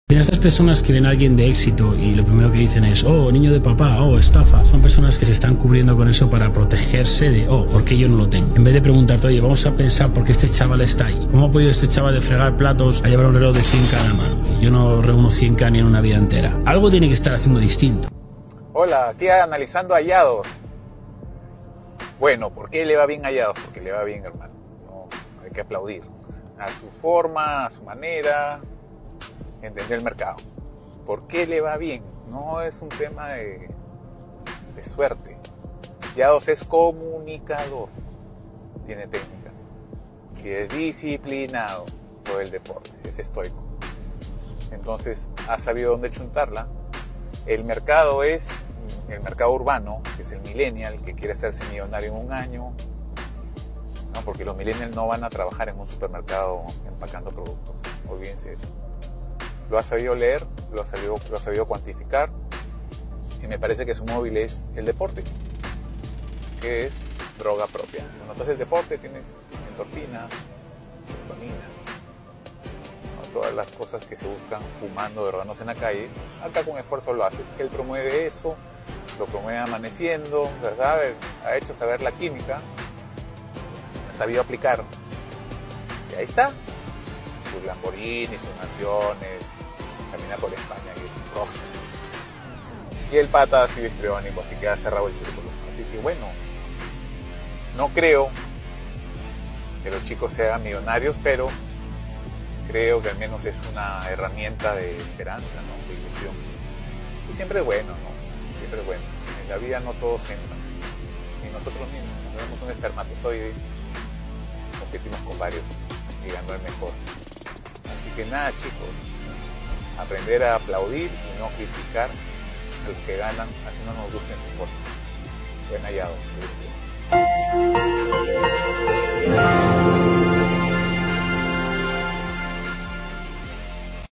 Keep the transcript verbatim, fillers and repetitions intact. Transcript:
Estas personas que ven a alguien de éxito y lo primero que dicen es, oh, niño de papá, oh, estafa, son personas que se están cubriendo con eso para protegerse de, oh, ¿por qué yo no lo tengo? En vez de preguntarte, oye, vamos a pensar por qué este chaval está ahí. ¿Cómo ha podido este chaval de fregar platos a llevar un reloj de cien K en la mano? Yo no reúno cien K ni en una vida entera. Algo tiene que estar haciendo distinto. Hola, aquí analizando a Hallados. Bueno, ¿por qué le va bien a Hallados? Porque le va bien, hermano. No, hay que aplaudir. A su forma, a su manera, entender el mercado. ¿Por qué le va bien? No es un tema de, de suerte. Hallados es comunicador, tiene técnica, y es disciplinado por el deporte, es estoico. Entonces ha sabido dónde chuntarla. El mercado es el mercado urbano, que es el millennial, que quiere hacerse millonario en un año, ¿no? Porque los millennials no van a trabajar en un supermercado empacando productos, olvídense eso. Lo ha sabido leer, lo ha sabido, lo ha sabido cuantificar, y me parece que su móvil es el deporte, que es droga propia. Cuando tú haces deporte tienes endorfinas, serotonina, ¿no? Todas las cosas que se buscan fumando, drogándose en la calle. Acá con esfuerzo lo haces. Él promueve eso, lo promueve amaneciendo, ¿verdad? Ha hecho saber la química, ha sabido aplicar, y ahí está. Sus Lamborghini, sus mansiones, camina por España y es un rockstar. Y el pata ha sido histriónico, así que ha cerrado el círculo. Así que bueno, no creo que los chicos se hagan millonarios, pero creo que al menos es una herramienta de esperanza, ¿no? De ilusión. Y siempre es bueno, ¿no? Siempre es bueno. En la vida no todos entran, ni nosotros mismos. Tenemos un espermatozoide, competimos con varios y ganó el mejor. Así que nada, chicos, aprender a aplaudir y no criticar a los que ganan, así no nos gusten sus formas. Buen Hallados.